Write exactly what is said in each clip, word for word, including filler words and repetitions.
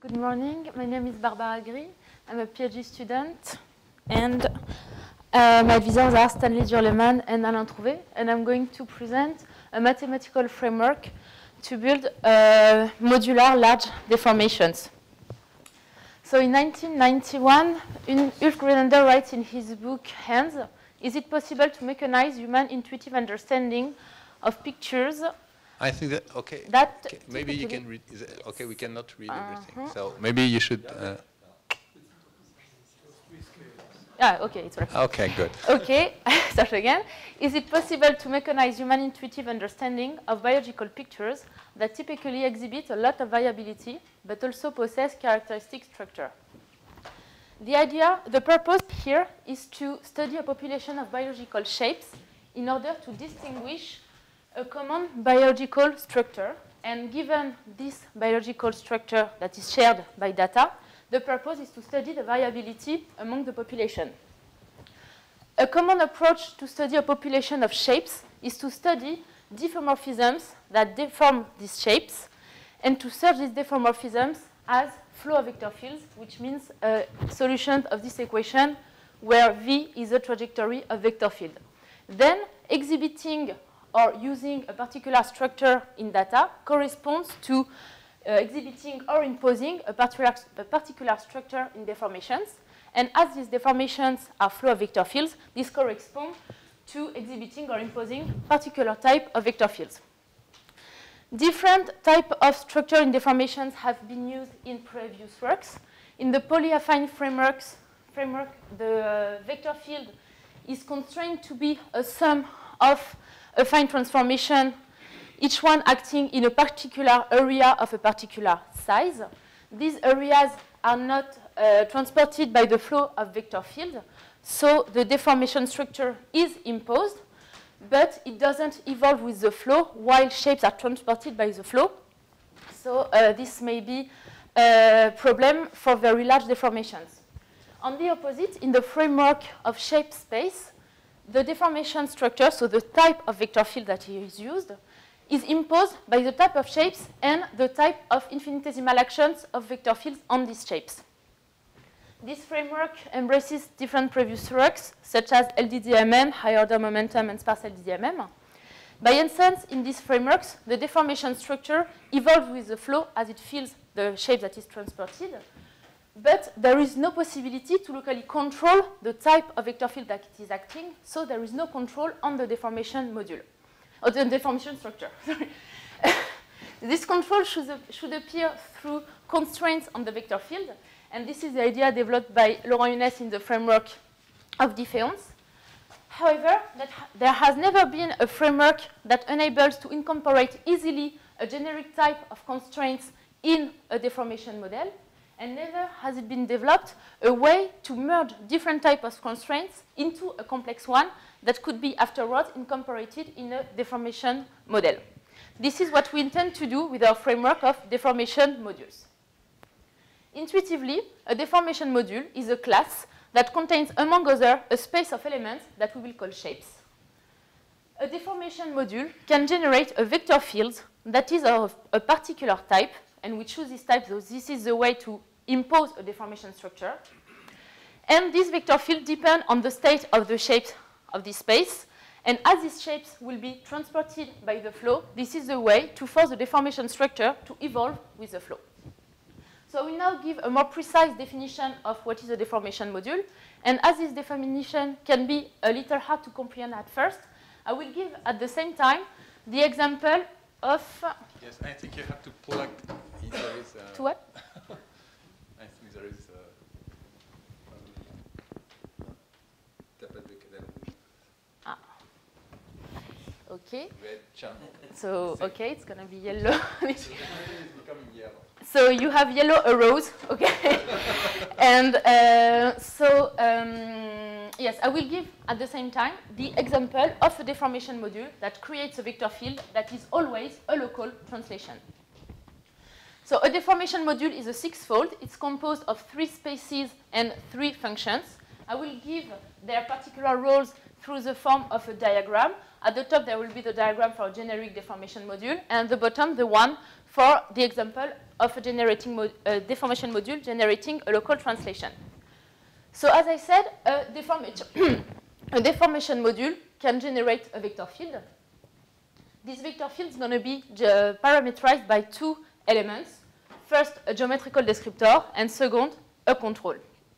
Good morning. My name is Barbara Gris. I'm a PhD student, and uh, my advisors are Stanley Durleman and Alain Trouvé, and I'm going to present a mathematical framework to build uh, modular large deformations. So in nineteen ninety-one, Ulf Grunander writes in his book Hands, is it possible to mechanize human intuitive understanding of pictures? I think that, okay, that okay maybe you can read, is it, okay, we cannot read uh-huh. everything, so maybe you should... Uh, ah, okay, it's right. Okay, good. Okay, start again. Is it possible to mechanize human intuitive understanding of biological pictures that typically exhibit a lot of variability, but also possess characteristic structure? The idea, the purpose here is to study a population of biological shapes in order to distinguish a common biological structure. And given this biological structure that is shared by data, the purpose is to study the variability among the population. A common approach to study a population of shapes is to study diffeomorphisms that deform these shapes and to search these diffeomorphisms as flow of vector fields, which means a solution of this equation where V is a trajectory of vector field. Then exhibiting or using a particular structure in data corresponds to uh, exhibiting or imposing a particular, a particular structure in deformations. And as these deformations are flow of vector fields, this corresponds to exhibiting or imposing particular type of vector fields. Different type of structure in deformations have been used in previous works. In the polyaffine frameworks, framework, the uh, vector field is constrained to be a sum of affine transformation, each one acting in a particular area of a particular size. These areas are not uh, transported by the flow of vector field, so the deformation structure is imposed, but it doesn't evolve with the flow while shapes are transported by the flow. So uh, this may be a problem for very large deformations. On the opposite, in the framework of shape space, the deformation structure, so the type of vector field that is used, is imposed by the type of shapes and the type of infinitesimal actions of vector fields on these shapes. This framework embraces different previous works, such as L D D M M, high-order momentum, and sparse L D D M M. By instance, in these frameworks, the deformation structure evolves with the flow as it fills the shape that is transported, but there is no possibility to locally control the type of vector field that it is acting, so there is no control on the deformation module, or the deformation structure. This control should, should appear through constraints on the vector field, and this is the idea developed by Laurent Younes in the framework of diffeons. However, that ha there has never been a framework that enables to incorporate easily a generic type of constraints in a deformation model, and never has it been developed a way to merge different types of constraints into a complex one that could be afterwards incorporated in a deformation model. This is what we intend to do with our framework of deformation modules. Intuitively, a deformation module is a class that contains, among others, a space of elements that we will call shapes. A deformation module can generate a vector field that is of a particular type, and we choose this type, so this is the way to impose a deformation structure. And this vector field depends on the state of the shapes of this space. And as these shapes will be transported by the flow, this is the way to force the deformation structure to evolve with the flow. So we now give a more precise definition of what is a deformation module. And as this definition can be a little hard to comprehend at first, I will give at the same time the example of... Yes, I think you have to plug... There is, uh, to what? I think there is... Uh, ah. Okay. Red channel. So, okay, it's going to be yellow. It's becoming yellow. So you have yellow arrows, okay? And uh, so, um, yes, I will give at the same time the example of a deformation module that creates a vector field that is always a local translation. So a deformation module is a six-fold. It's composed of three spaces and three functions. I will give their particular roles through the form of a diagram. At the top, there will be the diagram for a generic deformation module, and at the bottom, the one for the example of a generating mo uh, deformation module generating a local translation. So as I said, a deformation, a deformation module can generate a vector field. This vector field is going to be parameterized by two elements. First, a geometrical descriptor, and second, a control.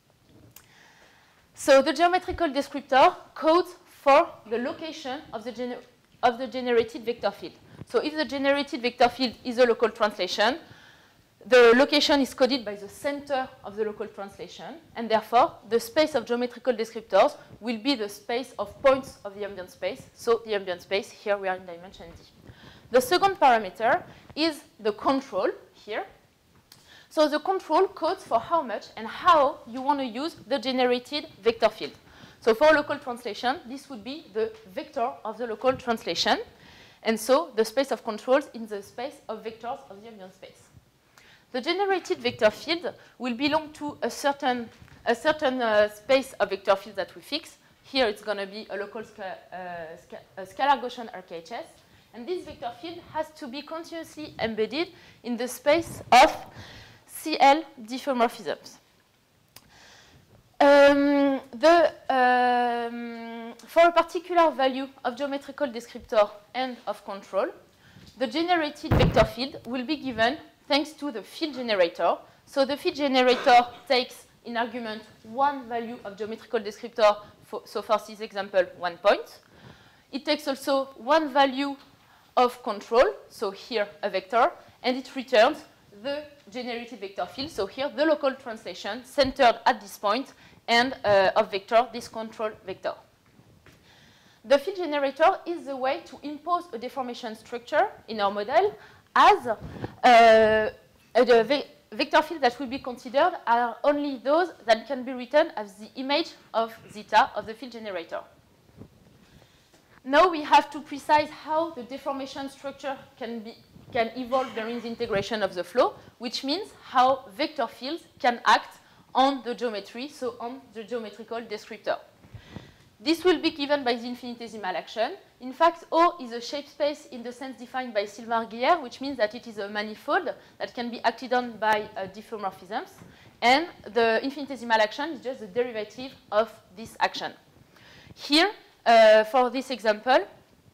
So the geometrical descriptor codes for the location of the, gener of the generated vector field. So if the generated vector field is a local translation, the location is coded by the center of the local translation, and therefore the space of geometrical descriptors will be the space of points of the ambient space. So the ambient space, here we are in dimension D. The second parameter is the control here. So the control codes for how much and how you want to use the generated vector field. So for local translation, this would be the vector of the local translation. And so the space of controls in the space of vectors of the ambient space. The generated vector field will belong to a certain, a certain uh, space of vector fields that we fix. Here it's going to be a local sca uh, sca a scalar Gaussian R K H S. And this vector field has to be continuously embedded in the space of C L diffeomorphisms. Um, the, um, for a particular value of geometrical descriptor and of control, the generated vector field will be given thanks to the field generator. So the field generator takes in argument one value of geometrical descriptor, for, so for this example, one point. It takes also one value of control, so here a vector, and it returns the generated vector field, so here the local translation centered at this point, and uh, of vector, this control vector. The field generator is the way to impose a deformation structure in our model as uh, the ve vector field that will be considered are only those that can be written as the image of zeta of the field generator. Now we have to precise how the deformation structure can, be, can evolve during the integration of the flow, which means how vector fields can act on the geometry, so on the geometrical descriptor. This will be given by the infinitesimal action. In fact, O is a shape space in the sense defined by Sylvain-Guillère, which means that it is a manifold that can be acted on by uh, diffeomorphisms. And the infinitesimal action is just the derivative of this action. Here, uh, for this example,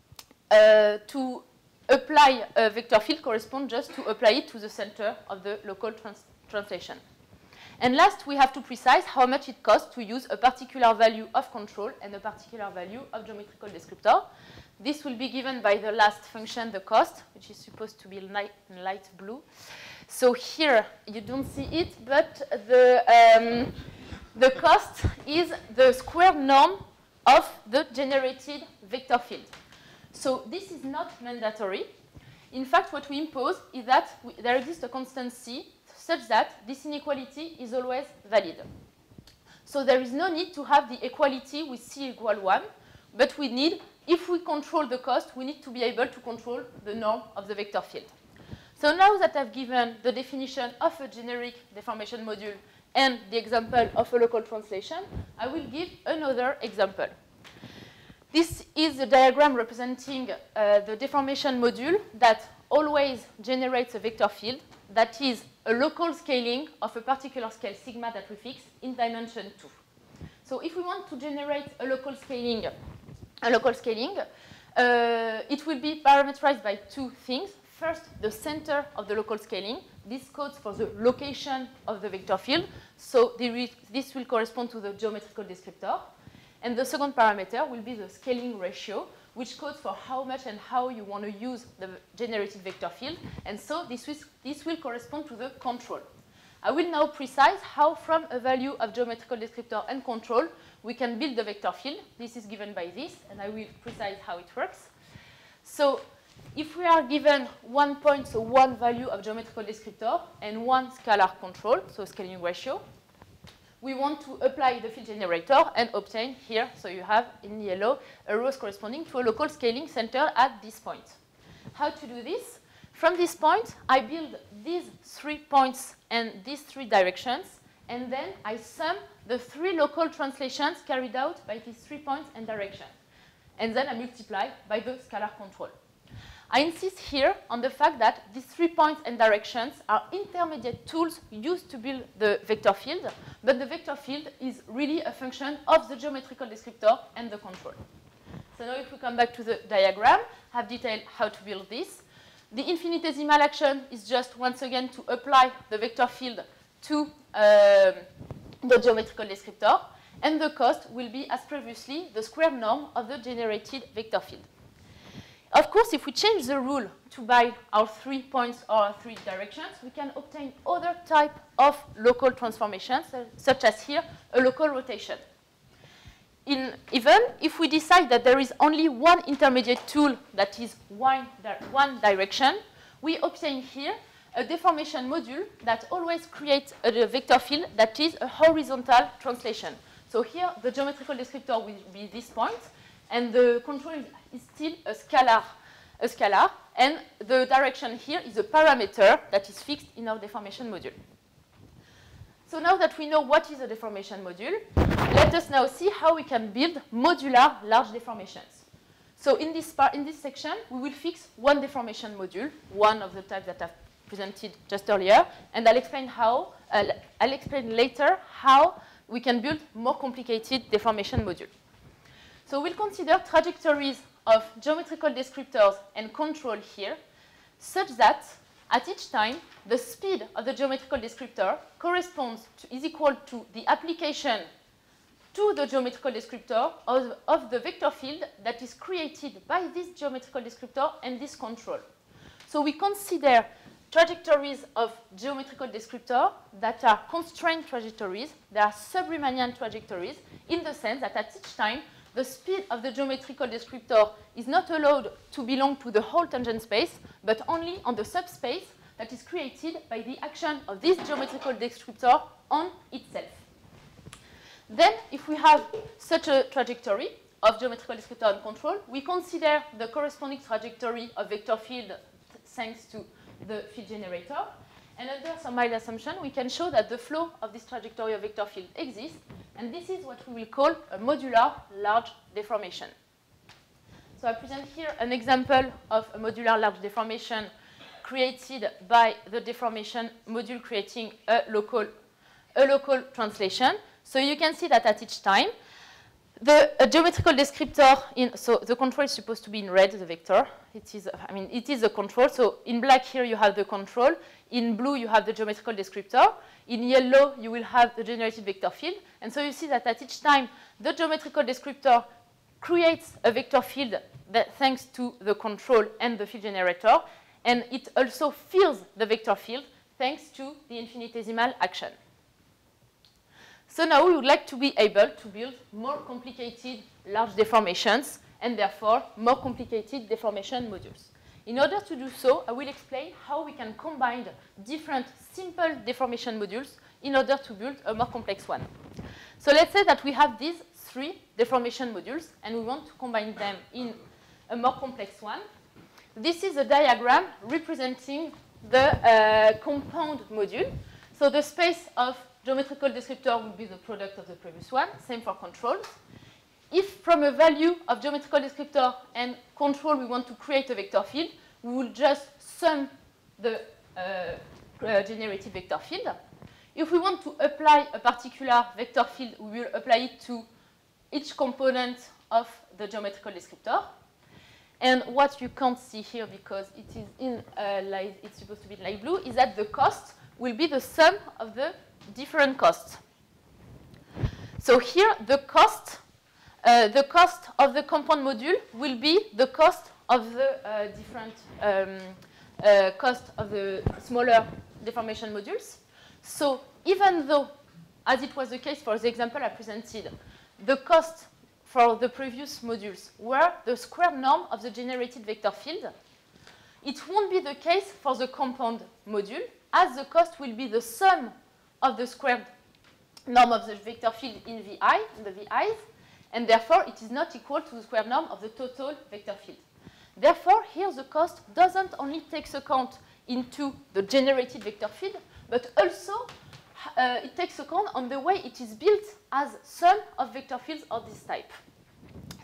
uh, to apply a vector field corresponds just to apply it to the center of the local trans translation. And last, we have to precise how much it costs to use a particular value of control and a particular value of geometrical descriptor. This will be given by the last function, the cost, which is supposed to be light, light blue. So here, you don't see it, but the, um, the cost is the square norm of the generated vector field. So this is not mandatory. In fact, what we impose is that we, there exists a constant C such that this inequality is always valid. So there is no need to have the equality with C equal one, but we need, if we control the cost, we need to be able to control the norm of the vector field. So now that I've given the definition of a generic deformation module and the example of a local translation, I will give another example. This is a diagram representing uh, the deformation module that always generates a vector field that is a local scaling of a particular scale sigma that we fix in dimension two. So if we want to generate a local scaling, a local scaling, uh, it will be parameterized by two things. First, the center of the local scaling. This codes for the location of the vector field. So this will correspond to the geometrical descriptor. And the second parameter will be the scaling ratio, which codes for how much and how you want to use the generated vector field. And so this, is, this will correspond to the control. I will now precise how from a value of geometrical descriptor and control, we can build the vector field. This is given by this, and I will precise how it works. So if we are given one point, so one value of geometrical descriptor, and one scalar control, so scaling ratio, we want to apply the field generator and obtain here, so you have in yellow, a rows corresponding to a local scaling center at this point. How to do this? From this point, I build these three points and these three directions, and then I sum the three local translations carried out by these three points and directions. And then I multiply by the scalar control. I insist here on the fact that these three points and directions are intermediate tools used to build the vector field, but the vector field is really a function of the geometrical descriptor and the control. So now if we come back to the diagram, have detailed how to build this. The infinitesimal action is just, once again, to apply the vector field to uh, the geometrical descriptor, and the cost will be, as previously, the square norm of the generated vector field. Of course, if we change the rule to by our three points or our three directions, we can obtain other type of local transformations, uh, such as here, a local rotation. In, even if we decide that there is only one intermediate tool that is one, di one direction, we obtain here a deformation module that always creates a, a vector field that is a horizontal translation. So here, the geometrical descriptor will be this point, and the control is still a scalar, a scalar, and the direction here is a parameter that is fixed in our deformation module. So now that we know what is a deformation module, let us now see how we can build modular large deformations. So in this, part, in this section, we will fix one deformation module, one of the types that I've presented just earlier, and I'll explain how, uh, I'll explain later how we can build more complicated deformation module. So we'll consider trajectories of geometrical descriptors and control here, such that at each time, the speed of the geometrical descriptor corresponds to, is equal to the application to the geometrical descriptor of, of the vector field that is created by this geometrical descriptor and this control. So we consider trajectories of geometrical descriptor that are constrained trajectories. They are sub-Riemannian trajectories in the sense that at each time, the speed of the geometrical descriptor is not allowed to belong to the whole tangent space, but only on the subspace that is created by the action of this geometrical descriptor on itself. Then, if we have such a trajectory of geometrical descriptor and control, we consider the corresponding trajectory of vector field thanks to the field generator. And under some mild assumption, we can show that the flow of this trajectory of vector field exists, and this is what we will call a modular large deformation. So I present here an example of a modular large deformation created by the deformation module creating a local, a local translation. So you can see that at each time, the a geometrical descriptor, in, so the control is supposed to be in red, the vector. It is, I mean, it is a control. So in black here you have the control. In blue you have the geometrical descriptor. In yellow you will have the generated vector field. And so you see that at each time the geometrical descriptor creates a vector field that, thanks to the control and the field generator. And it also fills the vector field thanks to the infinitesimal action. So now we would like to be able to build more complicated large deformations and therefore more complicated deformation modules. In order to do so, I will explain how we can combine different simple deformation modules in order to build a more complex one. So let's say that we have these three deformation modules and we want to combine them in a more complex one. This is a diagram representing the uh, compound module. So the space of geometrical descriptor will be the product of the previous one, same for controls. If from a value of geometrical descriptor and control we want to create a vector field, we will just sum the uh, uh, generated vector field. If we want to apply a particular vector field, we will apply it to each component of the geometrical descriptor. And what you can't see here, because it is in uh, light, it's supposed to be light blue, is that the cost will be the sum of the different costs. So here, the cost, uh, the cost of the compound module will be the cost of the uh, different um, uh, cost of the smaller deformation modules. So even though, as it was the case for the example I presented, the cost for the previous modules were the square norm of the generated vector field, it won't be the case for the compound module, as the cost will be the sum of the squared norm of the vector field in Vi, in the Vi's, and therefore it is not equal to the square norm of the total vector field. Therefore, here the cost doesn't only take account into the generated vector field, but also uh, it takes account on the way it is built as sum of vector fields of this type.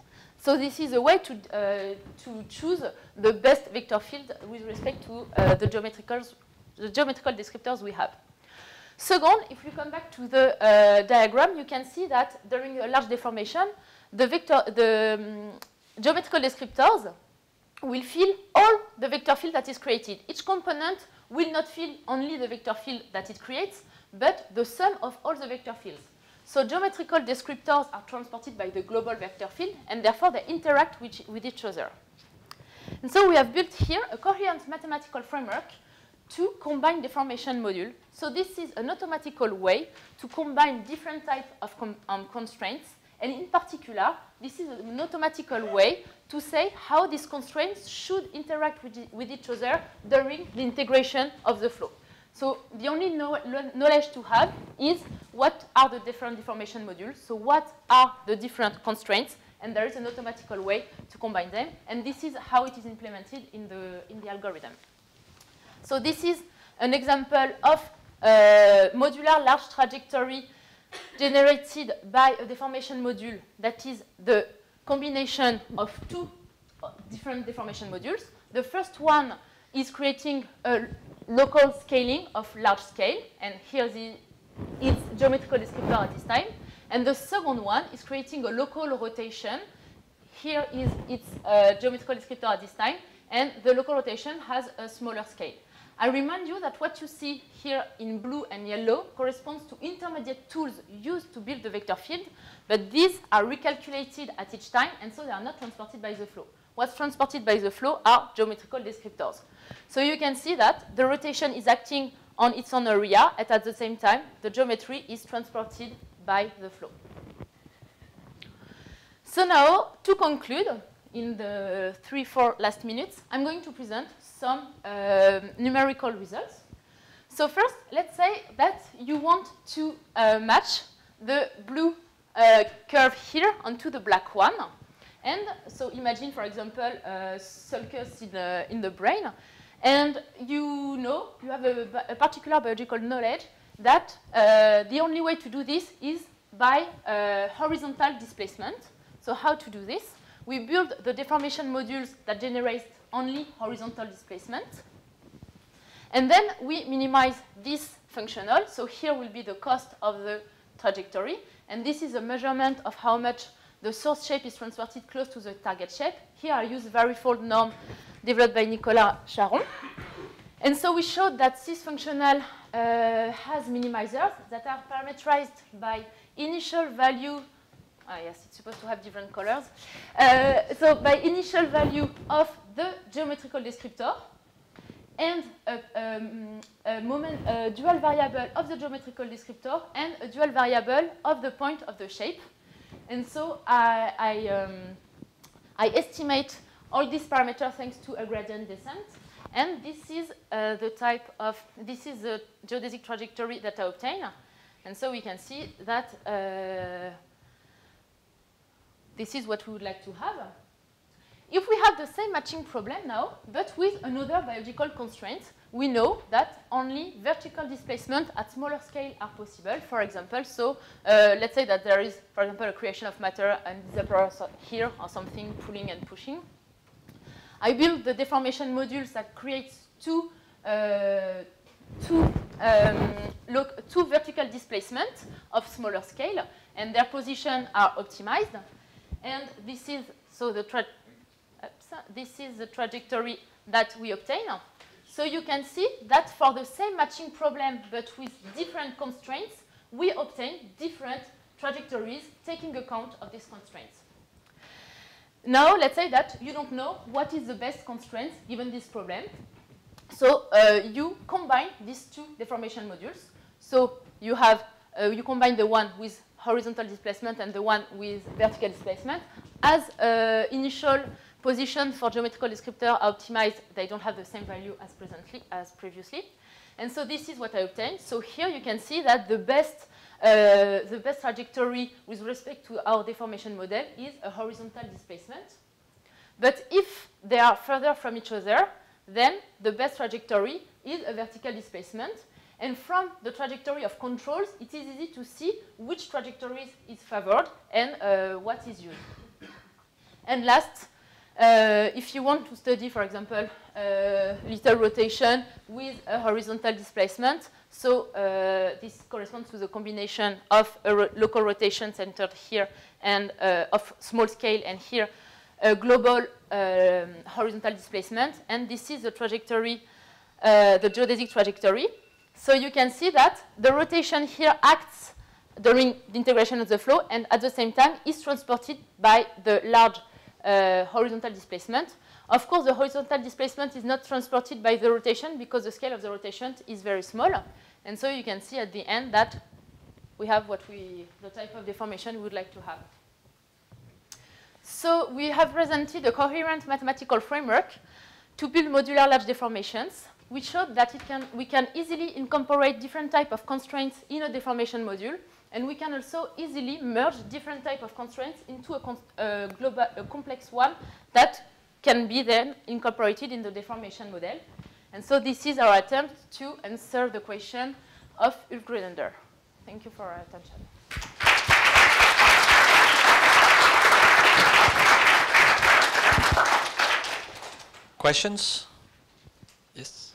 So this is a way to, uh, to choose the best vector field with respect to uh, the, geometricals, the geometrical descriptors we have. Second, if we come back to the uh, diagram, you can see that during a large deformation, the, vector, the um, geometrical descriptors will fill all the vector field that is created. Each component will not fill only the vector field that it creates, but the sum of all the vector fields. So geometrical descriptors are transported by the global vector field, and therefore they interact with, with each other. And so we have built here a coherent mathematical framework to combine deformation module. So this is an automatical way to combine different types of um, constraints. And in particular, this is an automatical way to say how these constraints should interact with, with each other during the integration of the flow. So the only know knowledge to have is what are the different deformation modules, so what are the different constraints, and there is an automatical way to combine them. And this is how it is implemented in the, in the algorithm. So this is an example of a modular large trajectory generated by a deformation module that is the combination of two different deformation modules. The first one is creating a local scaling of large scale, and here the, its geometrical descriptor at this time. And the second one is creating a local rotation. Here is its uh, geometrical descriptor at this time, and the local rotation has a smaller scale. I remind you that what you see here in blue and yellow corresponds to intermediate tools used to build the vector field, but these are recalculated at each time, and so they are not transported by the flow. What's transported by the flow are geometrical descriptors. So you can see that the rotation is acting on its own area, and at the same time, the geometry is transported by the flow. So now, to conclude, in the three, four last minutes, I'm going to present some uh, numerical results. So first, let's say that you want to uh, match the blue uh, curve here onto the black one. And so imagine, for example, uh, sulcus in the, in the brain. And you know, you have a, a particular biological knowledge that uh, the only way to do this is by uh, horizontal displacement. So how to do this? We build the deformation modules that generate only horizontal displacement. And then we minimize this functional. So here will be the cost of the trajectory. And this is a measurement of how much the source shape is transported close to the target shape. Here I use varifold norm developed by Nicolas Charon. And so we showed that this functional uh, has minimizers that are parameterized by initial value. Ah, yes, it's supposed to have different colors. Uh, so by initial value of the geometrical descriptor and a, um, a, moment, a dual variable of the geometrical descriptor and a dual variable of the point of the shape. And so I, I, um, I estimate all these parameters thanks to a gradient descent. And this is uh, the type of, this is the geodesic trajectory that I obtain. And so we can see that uh, this is what we would like to have. If we have the same matching problem now, but with another biological constraint, we know that only vertical displacement at smaller scale are possible. For example, so uh, let's say that there is, for example, a creation of matter and disappearance here or something pulling and pushing. I build the deformation modules that creates two, uh, two, um, look, two vertical displacements of smaller scale, and their position are optimized. And this is so the tra oops, this is the trajectory that we obtain. So you can see that for the same matching problem but with different constraints, we obtain different trajectories taking account of these constraints. Now let's say that you don't know what is the best constraints given this problem. So uh, you combine these two deformation modules. So you have uh, you combine the one with horizontal displacement and the one with vertical displacement. As uh, initial position for geometrical descriptor are optimized, they don't have the same value as presently as previously. And so this is what I obtained. So here you can see that the best uh, the best trajectory with respect to our deformation model is a horizontal displacement. But if they are further from each other, then the best trajectory is a vertical displacement. And from the trajectory of controls, it is easy to see which trajectories is favored and uh, what is used. And last, uh, if you want to study, for example, uh, little rotation with a horizontal displacement, so uh, this corresponds to the combination of a ro local rotation centered here and uh, of small scale, and here a global um, horizontal displacement, and this is the trajectory, uh, the geodesic trajectory. So you can see that the rotation here acts during the integration of the flow, and at the same time is transported by the large uh, horizontal displacement. Of course, the horizontal displacement is not transported by the rotation because the scale of the rotation is very small. And so you can see at the end that we have what we, the type of deformation we would like to have. So we have presented a coherent mathematical framework to build modular large deformations. We showed that it can, we can easily incorporate different types of constraints in a deformation module, and we can also easily merge different types of constraints into a, con a, global, a complex one that can be then incorporated in the deformation model. And so this is our attempt to answer the question of Ulf-Grunander. Thank you for your attention. Questions? Yes.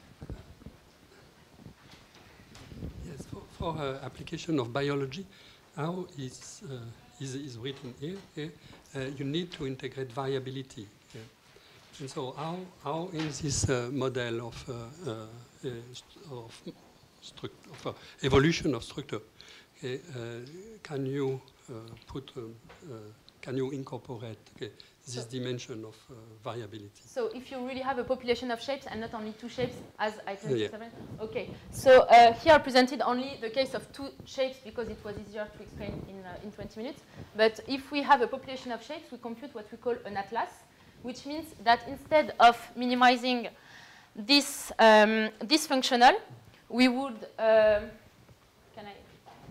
Yes, for, for uh, application of biology, how is, uh, is, is written here, here uh, you need to integrate variability. Yeah. And so how, how in this uh, model of, uh, uh, of, of uh, evolution of structure, okay, uh, can you uh, put, um, uh, can you incorporate okay, this so dimension of uh, variability? So if you really have a population of shapes and not only two shapes, as I twenty-seven, yeah. Okay. So uh, here I presented only the case of two shapes because it was easier to explain in, uh, in twenty minutes. But if we have a population of shapes, we compute what we call an atlas, which means that instead of minimizing this, um, this functional, we would, um, can I,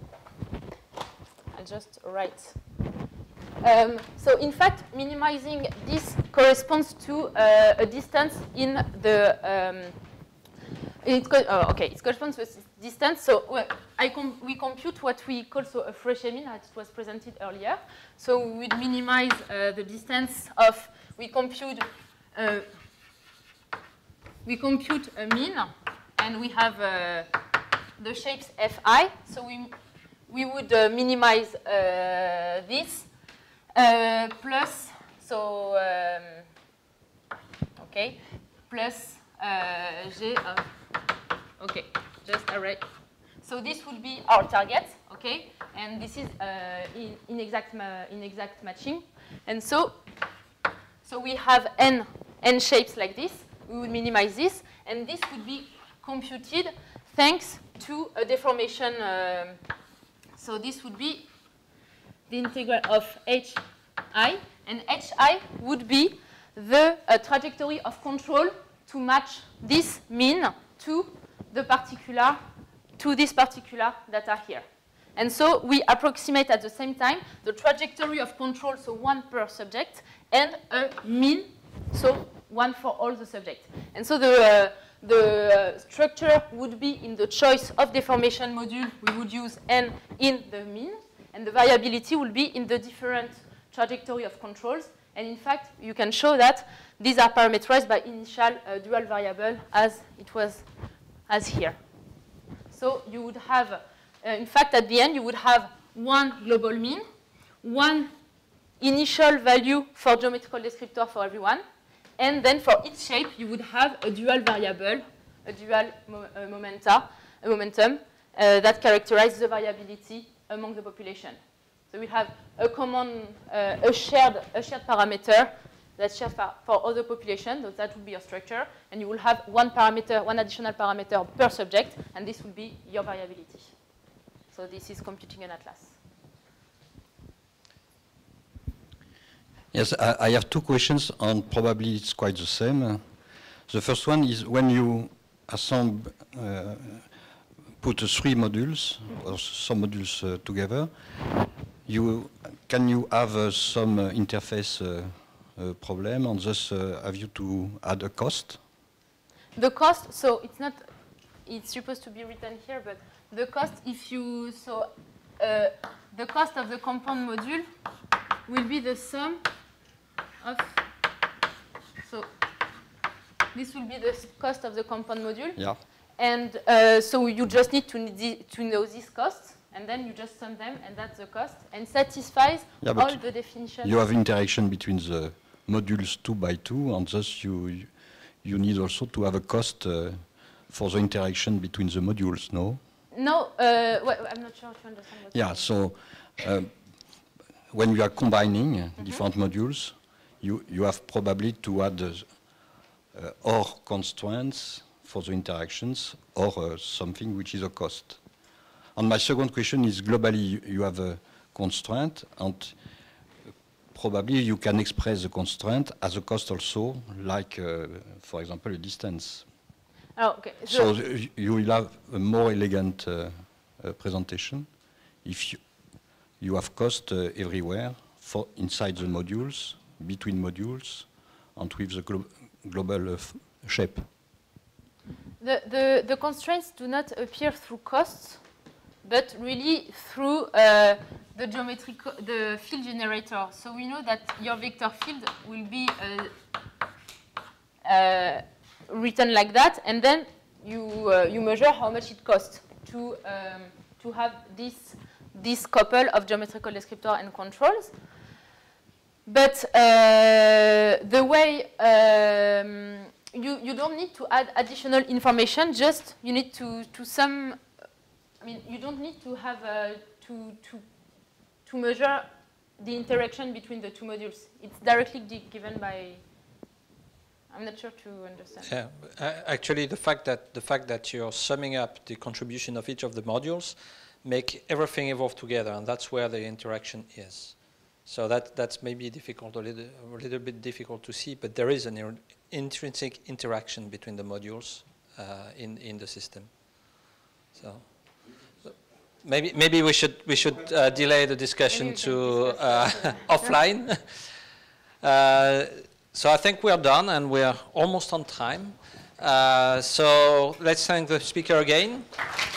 I'll just write. Um, so in fact, minimizing this corresponds to uh, a distance in the, um, it co oh, okay, it corresponds to a distance. So well, I com we compute what we call so a Frechet mean, as it was presented earlier. So we would minimize uh, the distance of, we compute, uh, we compute a mean, and we have uh, the shapes Fi. So we, we would uh, minimize uh, this. Uh, plus, so, um, okay, plus uh, G of, okay, just array. So this would be our target, okay, and this is uh, in, inexact, ma inexact matching. And so, so we have n, n shapes like this. We would minimize this, and this would be computed thanks to a deformation. Um, so this would be the integral of hi, and hi would be the uh, trajectory of control to match this mean to the particular, to this particular data here. And so we approximate at the same time the trajectory of control, so one per subject, and a mean, so one for all the subjects. And so the, uh, the uh, structure would be in the choice of deformation module, we would use n in the mean, and the variability will be in the different trajectory of controls. And in fact, you can show that these are parameterized by initial uh, dual variable as it was as here. So you would have, uh, in fact, at the end, you would have one global mean, one initial value for geometrical descriptor for everyone, and then for each shape, you would have a dual variable, a dual mo uh, momenta, a momentum uh, that characterizes the variability among the population. So we have a common, uh, a shared, a shared parameter that's shared for, for other populations. So that would be your structure, and you will have one parameter, one additional parameter per subject, and this will be your variability. So this is computing an atlas. Yes, I, I have two questions, and probably it's quite the same. Uh, the first one is when you assemble, uh, put uh, three modules or some modules uh, together, you can you have uh, some uh, interface uh, uh, problem, and thus uh, have you to add a cost? The cost, so it's not, it's supposed to be written here, but the cost, if you, so uh, the cost of the compound module will be the sum of, so this will be the cost of the compound module. Yeah. And uh, so you just need to, to know these costs, and then you just sum them, and that's the cost, and satisfies Yeah, all the definitions. You have interaction between the modules two by two, and thus you, you need also to have a cost uh, for the interaction between the modules, no? No, uh, well, I'm not sure if you understand what Yeah, you so uh, when you are combining uh, Mm-hmm. different modules, you, you have probably to add uh, uh, or constraints for the interactions, or uh, something which is a cost. And my second question is, globally, you, you have a constraint, and probably you can express the constraint as a cost also, like, uh, for example, a distance. Oh, okay. So th- you will have a more elegant uh, uh, presentation if you, you have cost uh, everywhere, for inside the modules, between modules, and with the glo global uh, f shape. The, the, the constraints do not appear through costs, but really through uh, the geometry, the field generator. So we know that your vector field will be uh, uh, written like that, and then you uh, you measure how much it costs to um, to have this this couple of geometrical descriptor and controls. But uh, the way um, you you don't need to add additional information. Just you need to to sum. I mean, you don't need to have uh, to to to measure the interaction between the two modules. It's directly given by. I'm not sure to understand. Yeah, uh, actually, the fact that the fact that you're summing up the contribution of each of the modules make everything evolve together, and that's where the interaction is. So that that's maybe difficult, a little, a little bit difficult to see, but there is an ir intrinsic interaction between the modules uh, in in the system. So. Maybe maybe we should we should uh, delay the discussion to uh, offline. uh, so I think we are done and we are almost on time. Uh, so let's thank the speaker again.